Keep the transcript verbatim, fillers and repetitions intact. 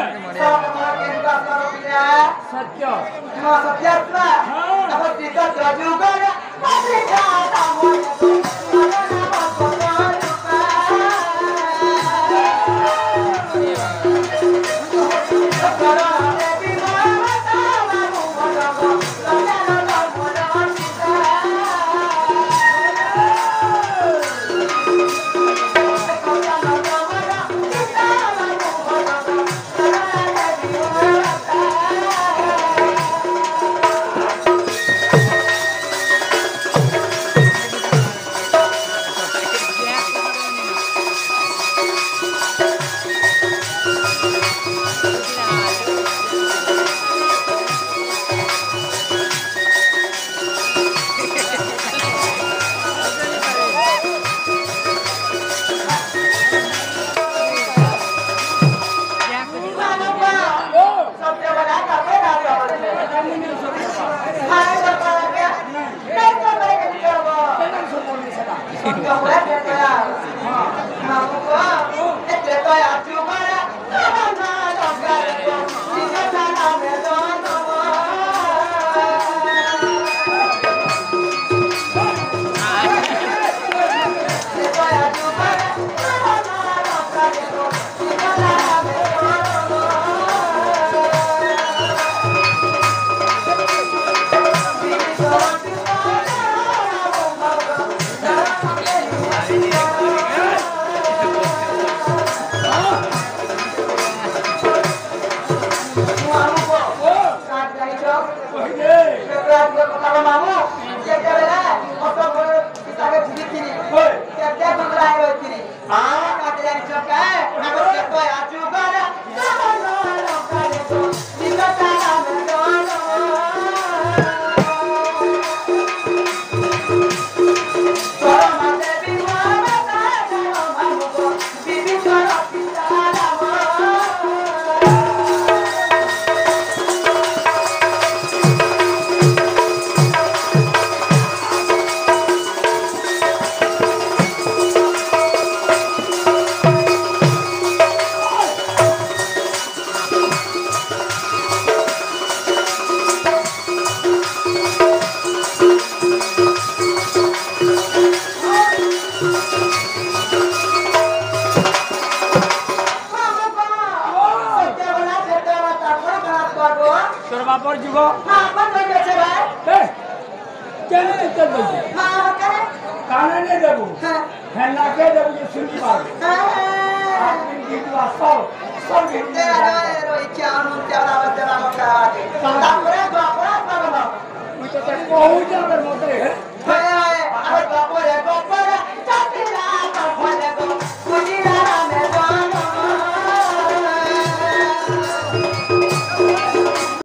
सत्य सत्यात्मा अब तीर्थ जुगर मात्रे खाता मोय बापर जीवो हां अपन लगे छे भाई ए केने चित्त दे हां करे काने ने देबो हां हेला के देबो जे सुनी बात हां आदमी की दुआ सब सब तेरा रो क्या नु तेरा तेरा का तापरे बापरा बाबा मैं तो कहूं जा कर मोटे है